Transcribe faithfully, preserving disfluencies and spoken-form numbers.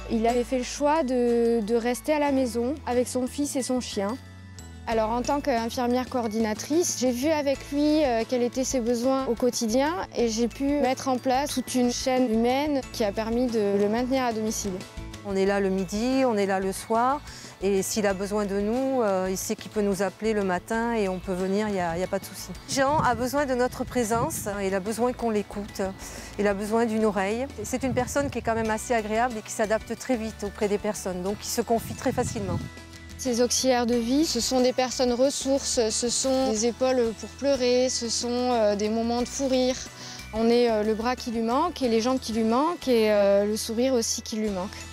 Il avait fait le choix de, de rester à la maison avec son fils et son chien. Alors en tant qu'infirmière coordinatrice, j'ai vu avec lui euh, quels étaient ses besoins au quotidien et j'ai pu mettre en place toute une chaîne humaine qui a permis de le maintenir à domicile. On est là le midi, on est là le soir et s'il a besoin de nous, euh, il sait qu'il peut nous appeler le matin et on peut venir, il n'y a, a pas de souci. Jean a besoin de notre présence, il a besoin qu'on l'écoute, il a besoin d'une oreille. C'est une personne qui est quand même assez agréable et qui s'adapte très vite auprès des personnes, donc il se confie très facilement. Ces auxiliaires de vie, ce sont des personnes ressources, ce sont des épaules pour pleurer, ce sont des moments de fou rire. On est le bras qui lui manque et les jambes qui lui manquent et le sourire aussi qui lui manque.